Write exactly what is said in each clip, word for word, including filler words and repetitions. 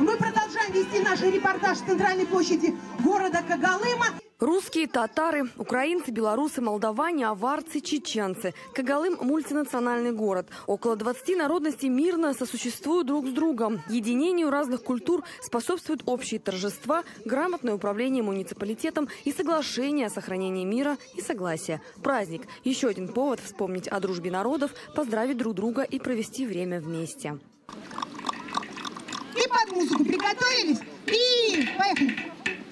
Мы продолжаем вести наш репортаж с центральной площади города Когалыма. Русские, татары, украинцы, белорусы, молдаване, аварцы, чеченцы. Когалым – мультинациональный город. Около двадцати народностей мирно сосуществуют друг с другом. Единению разных культур способствуют общие торжества, грамотное управление муниципалитетом и соглашение о сохранении мира и согласия. Праздник – еще один повод вспомнить о дружбе народов, поздравить друг друга и провести время вместе. И под музыку приготовились. И поехали.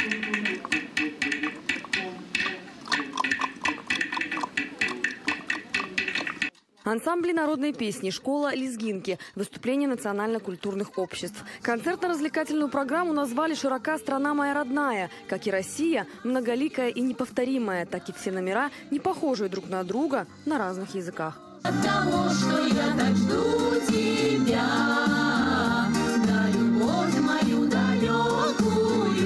Ансамбли народной песни, школа лезгинки, выступления национально-культурных обществ. Концертно-развлекательную программу назвали «Широка страна моя родная». Как и Россия, многоликая и неповторимая, так и все номера, не похожие друг на друга на разных языках. От того, что я так жду тебя, да любовь мою далекую.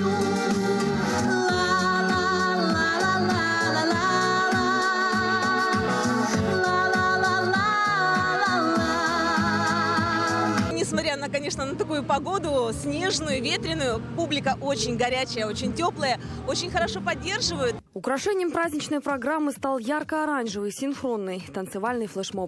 Несмотря на, конечно, на такую погоду, снежную, ветреную, публика очень горячая, очень теплая, очень хорошо поддерживают. Украшением праздничной программы стал ярко-оранжевый, синхронный танцевальный флешмоб.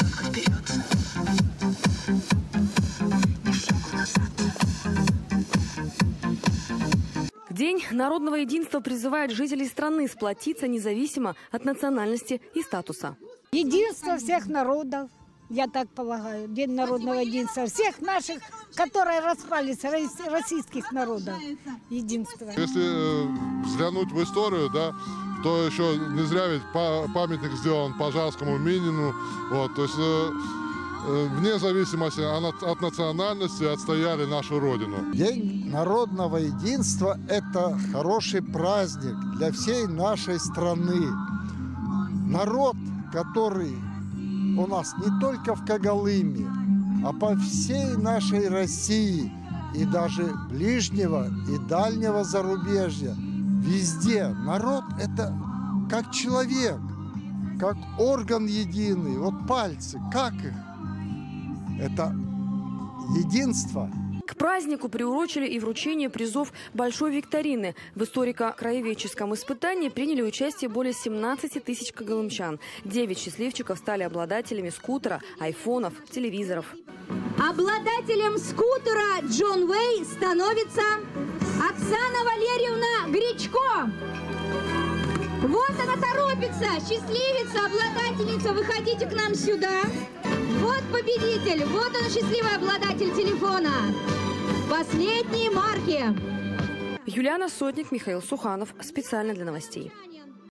День народного единства призывает жителей страны сплотиться независимо от национальности и статуса. Единство всех народов. Я так полагаю, День народного единства. Всех наших, которые распались, российских народов. Единство. Если э, взглянуть в историю, да, то еще не зря ведь памятник сделан Пожарскому, Минину. Вот, то есть э, э, вне зависимости от, от национальности отстояли нашу родину. День народного единства – это хороший праздник для всей нашей страны. Народ, который у нас не только в Когалыме, а по всей нашей России и даже ближнего и дальнего зарубежья. Везде народ – это как человек, как орган единый. Вот пальцы, как их? Это единство. К празднику приурочили и вручение призов большой викторины. В историко-краеведческом испытании приняли участие более семнадцати тысяч когалымчан. Девять счастливчиков стали обладателями скутера, айфонов, телевизоров. Обладателем скутера Джон Уэй становится Оксана Валерьевна Гречко. Вот она торопится, счастливица, обладательница, выходите к нам сюда. Вот победитель, вот он, счастливый обладатель телефона. Последние марки. Юлиана Сотник, Михаил Суханов. Специально для новостей.